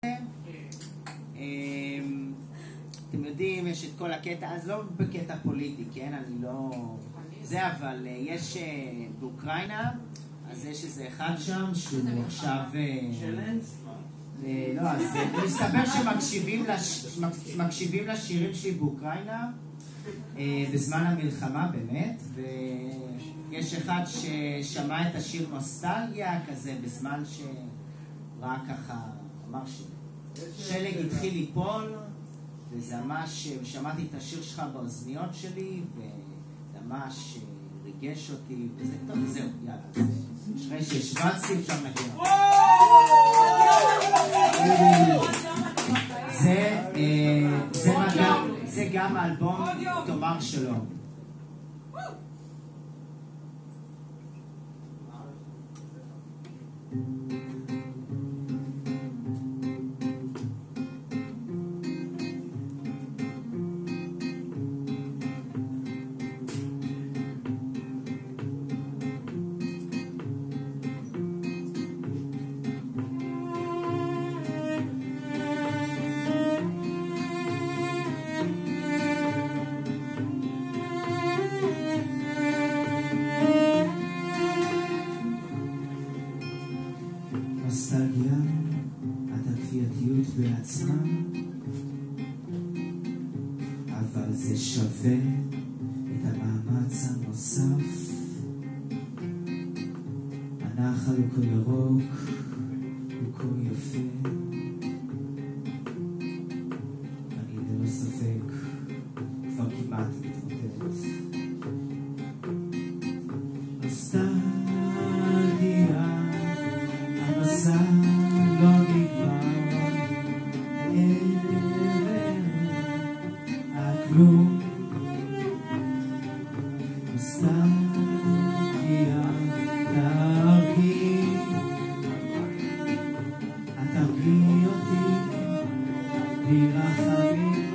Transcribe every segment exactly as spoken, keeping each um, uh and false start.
אתם יודעים, יש את כל הקטע, אז לא בקטע פוליטי, כן? אני לא... זה, אבל יש באוקראינה, אז יש איזה אחד שם שהוא עכשיו... לא, אז מסתבר שמקשיבים לשירים שלי באוקראינה בזמן המלחמה, באמת, ויש אחד ששמע את השיר נוסטלגיה כזה בזמן שראה ככה, אמר ששלג התחיל ליפול, וזה ממש, שמעתי את השיר שלך באוזניות שלי, וזה ממש ריגש אותי, וזה טוב, זהו, יאללה. אחרי שהשווצתי, אפשר נגיע. זה גם האלבום תאמר שלום. נוסטלגיה, את הכפייתיות בעצמה, אבל זה שווה את המאמץ הנוסף. הנחל הוא כה ירוק, הוא כה יפה, אני ללא ספק כבר כמעט מתמוטט. נוסטלגיה, המסע לא נגמר, מעבר הכלום. נוסטלגיה, תרגיעי, את תרגיעי אותי בלי רחמים.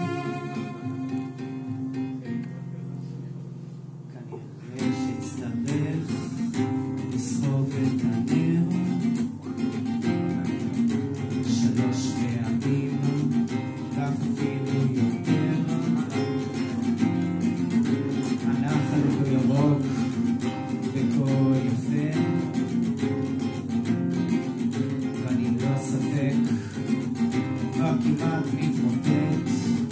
כנראה שתצטרך לסחוב את הנר שלוש פעמים, ואפילו יותר. הנחל הוא ירוק וכה יפה, ואני לא ספק כבר כמעט מתמוטט.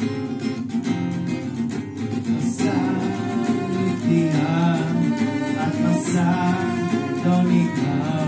נוסטלגיה, את מסע לא נגמר,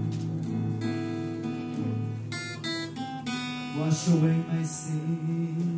wash away my sin.